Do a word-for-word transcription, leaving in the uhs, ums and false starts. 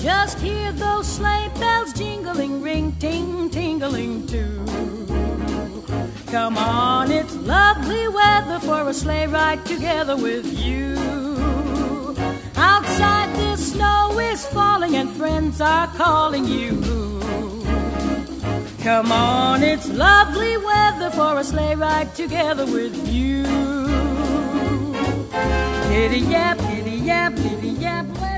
Just hear those sleigh bells jingling, ring, ting, tingling too. Come on, it's lovely weather for a sleigh ride together with you. Outside the snow is falling and friends are calling you. Come on, it's lovely weather for a sleigh ride together with you. Giddy yap, giddy yap, giddy yap.